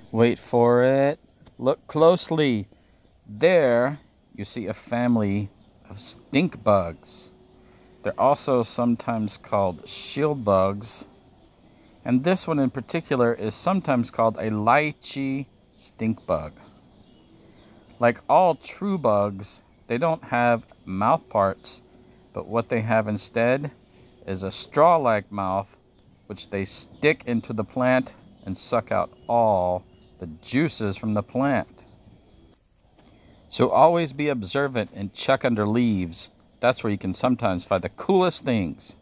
Wait for it. Look closely. There you see a family of stink bugs. They're also sometimes called shield bugs. And this one in particular is sometimes called a lychee stink bug. Like all true bugs, they don't have mouth parts, but what they have instead is a straw-like mouth which they stick into the plant and suck out all the juices from the plant. So always be observant and check under leaves. That's where you can sometimes find the coolest things.